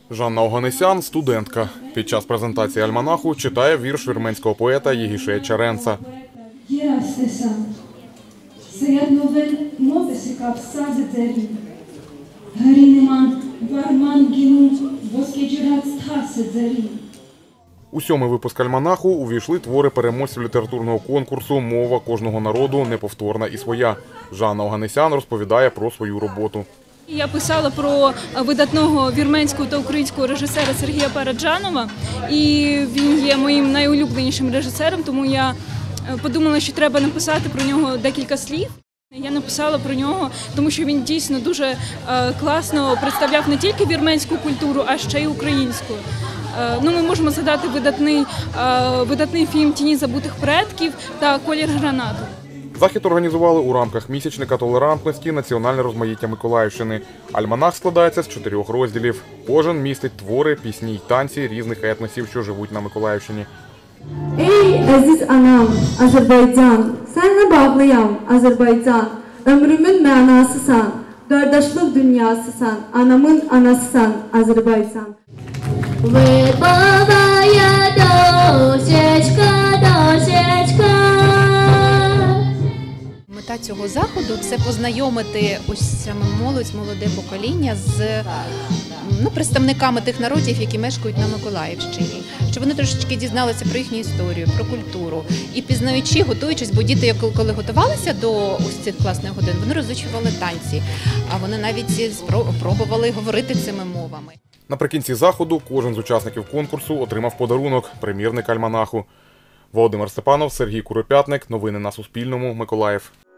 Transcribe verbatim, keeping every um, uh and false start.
Жанна Оганесян – студентка. Під час презентації альманаху читає вірш вірменського поета Єгішея Чаренца. У сьомий випуск альманаху увійшли твори переможців літературного конкурсу «Мова кожного народу. Неповторна і своя». Жанна Оганесян розповідає про свою роботу. Я писала про видатного вірменського та українського режисера Сергія Параджанова, і він є моїм найулюбленішим режисером, тому я подумала, що треба написати про нього декілька слів. Я написала про нього, тому що він дійсно дуже класно представляв не тільки вірменську культуру, а ще й українську. Ну, ми можемо згадати видатний, видатний фільм «Тіні забутих предків» та «Колір гранату». Захід організували у рамках місячника толерантності «Національне розмаїття Миколаївщини». Альманах складається з чотирьох розділів. Кожен містить твори, пісні й танці різних етносів, що живуть на Миколаївщині. Ey aziz anam Azerbaycan, senle bağlıyam Azerbaycan, ömrümün mənasısan, qardaşlıq dünyasısan, anamın anasısan Azerbaycan. Вибаває дощечка, дощечка. Мета цього заходу – це познайомити ось саме молодь, молоде покоління з ну, представниками тих народів, які мешкають на Миколаївщині. Щоб вони трошечки дізналися про їхню історію, про культуру. І пізнаючи, готуючись, бо діти, коли готувалися до ось цих класних годин, вони розучували танці, а вони навіть спробували говорити цими мовами. Наприкінці заходу кожен з учасників конкурсу отримав подарунок – примірник альманаху. Володимир Степанов, Сергій Куропятник. Новини на Суспільному. Миколаїв.